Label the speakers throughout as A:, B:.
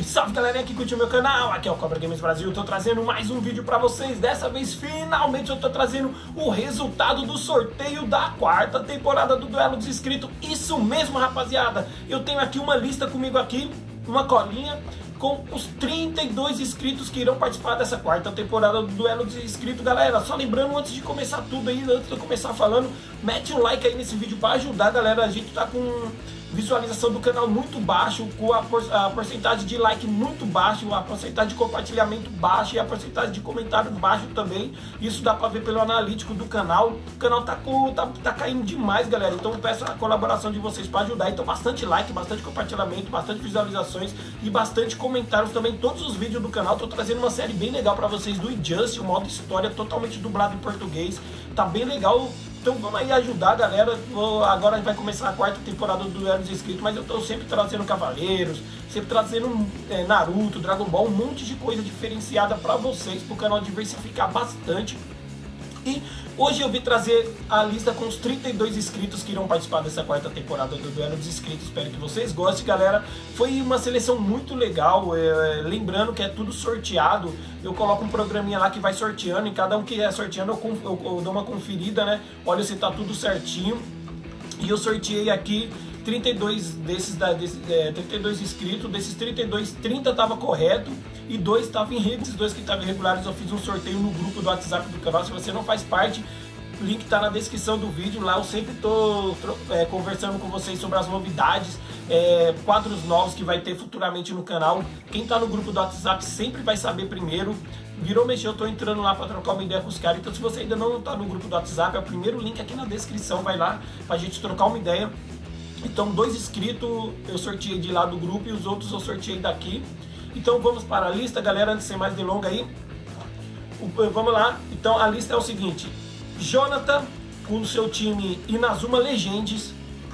A: salve galerinha que curte o meu canal, aqui é o Cobra Games Brasil, eu tô trazendo mais um vídeo pra vocês. Dessa vez, finalmente, eu tô trazendo o resultado do sorteio da quarta temporada do Duelo dos Inscritos. Isso mesmo, rapaziada, eu tenho aqui uma lista comigo aqui, uma colinha, com os 32 inscritos que irão participar dessa quarta temporada do Duelo dos Inscritos. Galera, só lembrando, antes de começar tudo aí, antes de eu começar falando, mete um like aí nesse vídeo pra ajudar, galera. A gente tá com visualização do canal muito baixo, com a porcentagem de like muito baixo, a porcentagem de compartilhamento baixa e a porcentagem de comentário baixo também. Isso dá pra ver pelo analítico do canal. O canal tá caindo demais, galera. Então eu peço a colaboração de vocês para ajudar. Então bastante like, bastante compartilhamento, bastante visualizações e bastante comentários também em todos os vídeos do canal. Tô trazendo uma série bem legal pra vocês do Injustice, o modo história totalmente dublado em português. Tá bem legal. Então vamos aí ajudar, galera. Agora vai começar a quarta temporada do Duelo dos Inscritos, mas eu tô sempre trazendo Cavaleiros, sempre trazendo Naruto, Dragon Ball, um monte de coisa diferenciada pra vocês, pro canal diversificar bastante. E hoje eu vim trazer a lista com os 32 inscritos que irão participar dessa quarta temporada do Duelo dos Inscritos. Espero que vocês gostem, galera. Foi uma seleção muito legal, lembrando que é tudo sorteado. Eu coloco um programinha lá que vai sorteando, e cada um que é sorteando eu dou uma conferida, né? Olha se tá tudo certinho. E eu sorteei aqui 32 32 inscritos. Desses 32, 30 tava correto e 2 estavam irregulares. Esses 2 que estavam irregulares eu fiz um sorteio no grupo do WhatsApp do canal. Se você não faz parte, o link tá na descrição do vídeo. Lá eu sempre tô conversando com vocês sobre as novidades, quadros novos que vai ter futuramente no canal. Quem tá no grupo do WhatsApp sempre vai saber primeiro. Virou mexer, eu tô entrando lá para trocar uma ideia com os caras. Então se você ainda não tá no grupo do WhatsApp, é o primeiro link aqui na descrição. Vai lá pra gente trocar uma ideia. Então 2 inscritos eu sorteei de lá do grupo e os outros eu sorteei daqui. Então vamos para a lista, galera, antes de ser mais delonga aí. Vamos lá. Então a lista é o seguinte: Jonathan com o seu time Inazuma Legends,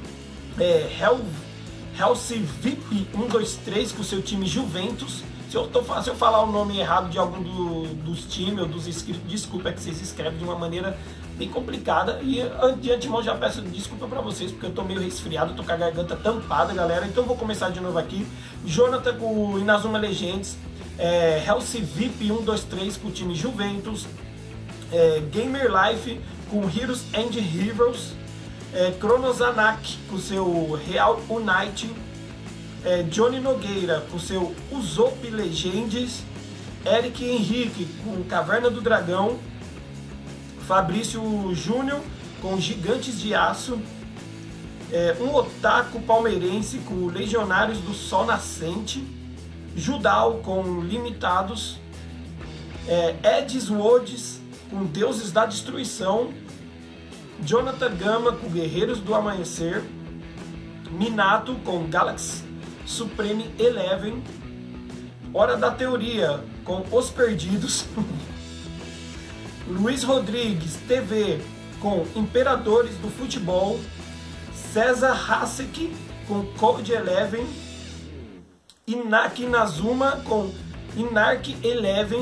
A: Helsi VIP 123 com o seu time Juventus. Se eu falar o nome errado de algum dos times ou dos inscritos, desculpa, é que vocês escrevem de uma maneira bem complicada. E de antemão já peço desculpa pra vocês, porque eu tô meio resfriado, tô com a garganta tampada, galera. Então vou começar de novo aqui. Jonathan com o Inazuma Legends, Helsi VIP 123 com o time Juventus, Gamer Life com Heroes and Heroes, Kronozanak com o seu Real Unite, Johnny Nogueira com seu Usopp Legends, Eric Henrique com Caverna do Dragão, Fabrício Júnior com Gigantes de Aço, um otaku palmeirense com Legionários do Sol Nascente, Judal com Limitados, Eds Woods com Deuses da Destruição, Jonathan Gama com Guerreiros do Amanhecer, Minato com Galaxy Supreme Eleven, Hora da Teoria com Os Perdidos, Luiz Rodrigues TV com Imperadores do Futebol, César Hasek com Code Eleven, Inaki Nazuma com Inark Eleven,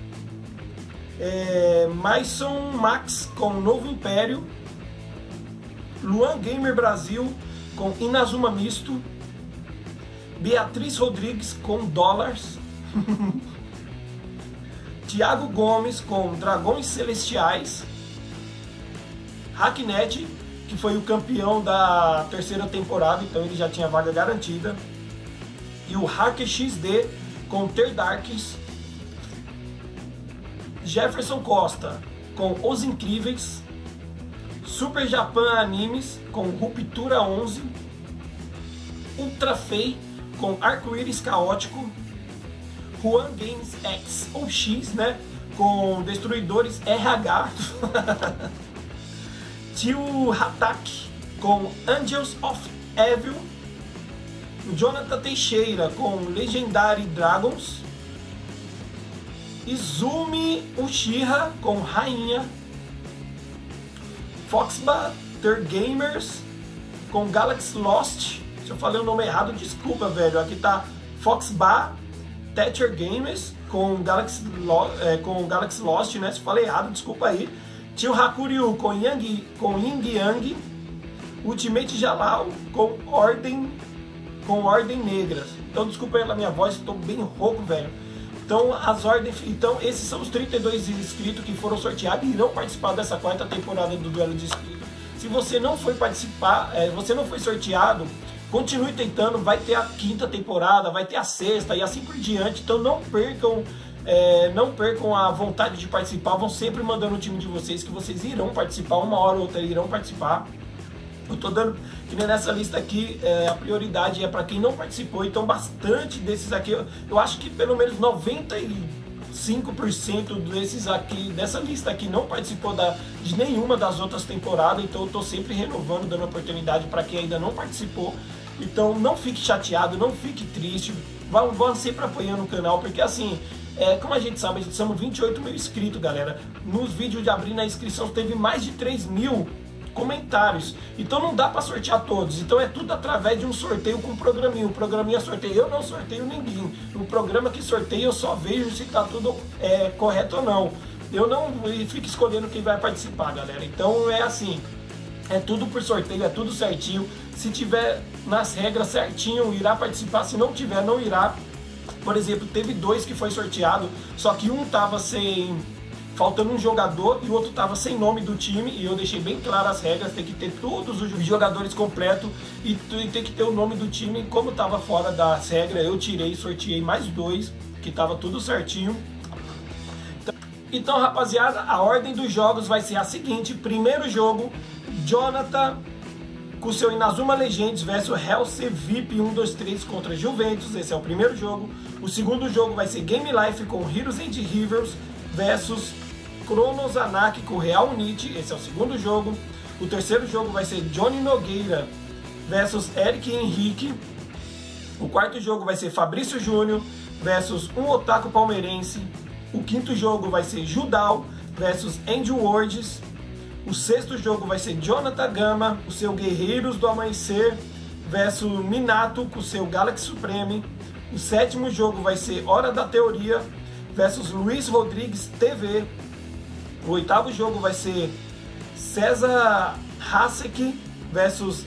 A: Maison Max com Novo Império, Luan Gamer Brasil com Inazuma Misto, Beatriz Rodrigues com Dólares, Thiago Gomes com Dragões Celestiais, Hacknet, que foi o campeão da terceira temporada, então ele já tinha vaga garantida, e o Hacker XD com Ter Darks, Jefferson Costa com Os Incríveis, Super Japan Animes com Ruptura 11, Ultra Fei com Arco-Íris Caótico, Juan Games X ou X, né, com Destruidores RH, Tio Hatak com Angels of Evil, Jonathan Teixeira com Legendary Dragons, Izumi Uchiha com Rainha, Foxbater Gamers com Galaxy Lost. Se eu falei o nome errado, desculpa, velho. Aqui tá Foxba Thatcher Gamers com Galaxy Lost, né? Se eu falei errado, desculpa aí. Tio Hakuryu com Yin Yang, Ultimate Jalal com Ordem Negras, Então desculpa aí pela minha voz, estou bem rouco, velho. Então as ordens, então esses são os 32 inscritos que foram sorteados e irão participar dessa quarta temporada do Duelo de Inscritos. Se você não foi participar, você não foi sorteado, continue tentando, vai ter a quinta temporada, vai ter a sexta e assim por diante. Então não percam a vontade de participar, vão sempre mandando o time de vocês que vocês irão participar, uma hora ou outra irão participar. Eu tô dando, que nem nessa lista aqui, a prioridade é para quem não participou, então bastante desses aqui, eu acho que pelo menos 95% desses aqui, dessa lista aqui, não participou de nenhuma das outras temporadas, então eu tô sempre renovando, dando oportunidade para quem ainda não participou. Então não fique chateado, não fique triste, vão sempre apoiando o canal, porque assim, como a gente sabe, a gente somos 28 mil inscritos, galera. Nos vídeos de abrir na inscrição teve mais de 3 mil comentários, então não dá para sortear todos, então é tudo através de um sorteio com programinha. O programinha sorteia, eu não sorteio ninguém, o programa que sorteia eu só vejo se tá tudo correto ou não, eu não fico escolhendo quem vai participar, galera. Então é assim, é tudo por sorteio, é tudo certinho, se tiver nas regras certinho irá participar, se não tiver não irá. Por exemplo, teve 2 que foi sorteado, só que um tava faltando um jogador e o outro tava sem nome do time, e eu deixei bem claro as regras, tem que ter todos os jogadores completos e tem que ter o nome do time. Como tava fora das regras, eu tirei, sorteei mais 2, que tava tudo certinho. Então, rapaziada, a ordem dos jogos vai ser a seguinte: primeiro jogo, Jonathan com seu Inazuma Legends versus Hellsea VIP 1-2-3 contra Juventus, esse é o primeiro jogo. O segundo jogo vai ser Game Life com Heroes and Rivers versus Cronos Anak com Real Unity, esse é o segundo jogo. O terceiro jogo vai ser Johnny Nogueira versus Eric Henrique. O quarto jogo vai ser Fabrício Júnior versus um Otaku Palmeirense. O quinto jogo vai ser Judal versus Andrew Words. O sexto jogo vai ser Jonathan Gama, o seu Guerreiros do Amanhecer versus Minato com o seu Galaxy Supreme. O sétimo jogo vai ser Hora da Teoria versus Luiz Rodrigues TV. O oitavo jogo vai ser César Hasek versus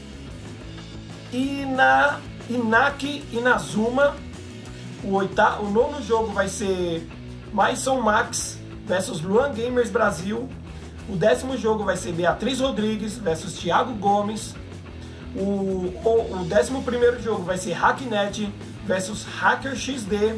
A: Inaki Inazuma. O nono jogo vai ser Maison Max versus Luan Gamers Brasil. O décimo jogo vai ser Beatriz Rodrigues versus Thiago Gomes. O 11º jogo vai ser Hacknet versus Hacker XD.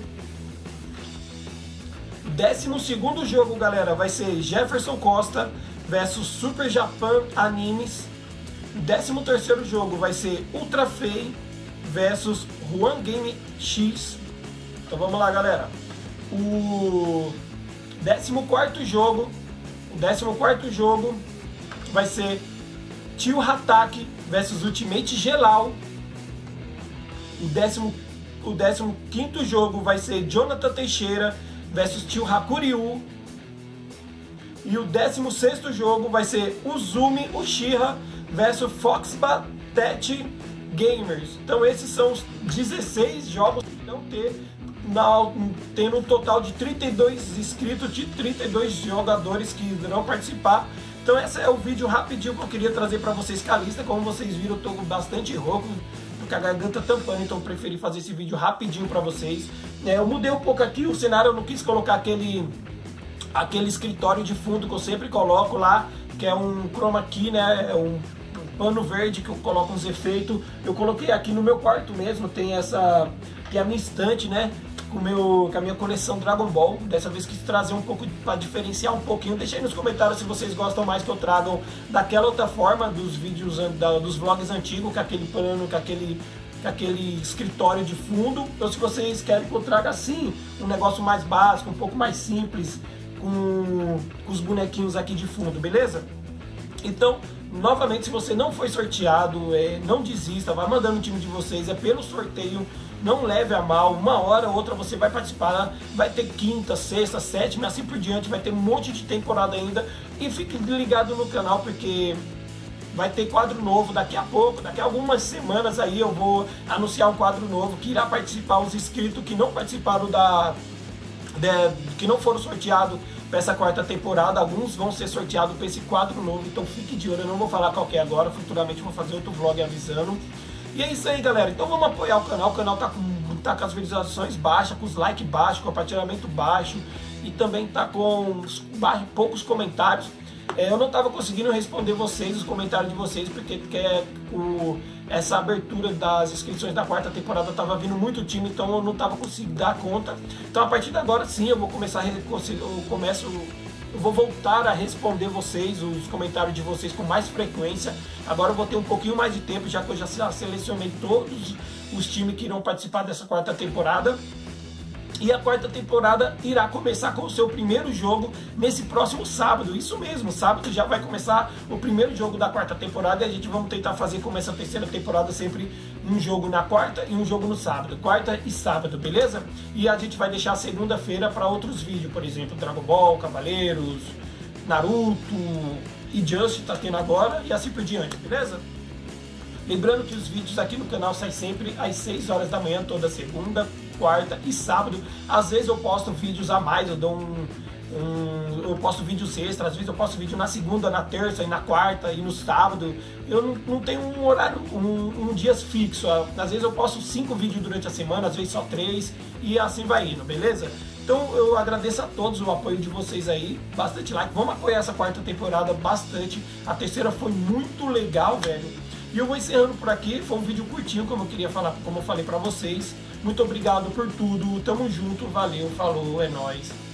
A: O 12º jogo, galera, vai ser Jefferson Costa versus Super Japan Animes. O 13º jogo vai ser Ultra Fei versus Juan Game X. Então vamos lá, galera. O 14º jogo vai ser Tio Hatake versus Ultimate Gelal. O 15º jogo vai ser Jonathan Teixeira versus Tio Hakuryu. E o 16º jogo vai ser Uzumi Uchiha versus Foxba Tete Gamers. Então esses são os 16 jogos que vão ter, tendo um total de 32 inscritos, de 32 jogadores que irão participar. Então esse é o vídeo rapidinho que eu queria trazer para vocês com a lista. Como vocês viram, eu tô bastante rouco, porque a garganta tampando, então eu preferi fazer esse vídeo rapidinho para vocês. Eu mudei um pouco aqui o cenário, eu não quis colocar aquele escritório de fundo que eu sempre coloco lá, que é um chroma key, né, um pano verde que eu coloco uns efeitos. Eu coloquei aqui no meu quarto mesmo, tem a minha estante, né, com a minha coleção Dragon Ball. Dessa vez quis trazer um pouco para diferenciar um pouquinho. Deixa aí nos comentários se vocês gostam mais que eu traga daquela outra forma, dos vídeos, dos vlogs antigos, com aquele pano, com aquele escritório de fundo, ou se vocês querem que eu traga assim, um negócio mais básico, um pouco mais simples, com os bonequinhos aqui de fundo, beleza? Então, novamente, se você não foi sorteado, não desista, vai mandando o time de vocês, é pelo sorteio, não leve a mal, uma hora ou outra você vai participar, vai ter quinta, sexta, sétima, assim por diante, vai ter um monte de temporada ainda, e fique ligado no canal, porque vai ter quadro novo daqui a pouco, daqui a algumas semanas aí eu vou anunciar um quadro novo, que irá participar os inscritos que não participaram que não foram sorteados para essa quarta temporada. Alguns vão ser sorteados para esse quadro novo, então fique de olho, eu não vou falar qual que é agora, futuramente vou fazer outro vlog avisando. E é isso aí, galera, então vamos apoiar o canal tá com tá com as visualizações baixas, com os likes baixos, com o compartilhamento baixo e também tá com poucos comentários. Eu não estava conseguindo responder os comentários de vocês, porque essa abertura das inscrições da quarta temporada estava vindo muito time, então eu não estava conseguindo dar conta. Então a partir de agora sim, eu vou começar eu vou voltar a responder os comentários de vocês com mais frequência. Agora eu vou ter um pouquinho mais de tempo, já que eu já selecionei todos os times que irão participar dessa quarta temporada. E a quarta temporada irá começar com o seu primeiro jogo nesse próximo sábado. Isso mesmo, sábado já vai começar o primeiro jogo da quarta temporada. E a gente vamos tentar fazer como essa terceira temporada sempre um jogo na quarta e um jogo no sábado. Quarta e sábado, beleza? E a gente vai deixar a segunda-feira para outros vídeos. Por exemplo, Dragon Ball, Cavaleiros, Naruto e Just tá tendo agora e assim por diante, beleza? Lembrando que os vídeos aqui no canal saem sempre às 6 horas da manhã, toda segunda, quarta e sábado. Às vezes eu posto vídeos a mais, eu posto vídeos extra, às vezes eu posto vídeo na segunda, na terça e na quarta e no sábado. Eu não tenho um horário, um dia fixo. Às vezes eu posto 5 vídeos durante a semana, às vezes só 3 e assim vai indo, beleza? Então eu agradeço a todos o apoio de vocês aí, bastante like, vamos apoiar essa quarta temporada bastante. A terceira foi muito legal, velho. E eu vou encerrando por aqui, foi um vídeo curtinho, como eu falei pra vocês. Muito obrigado por tudo, tamo junto, valeu, falou, é nóis.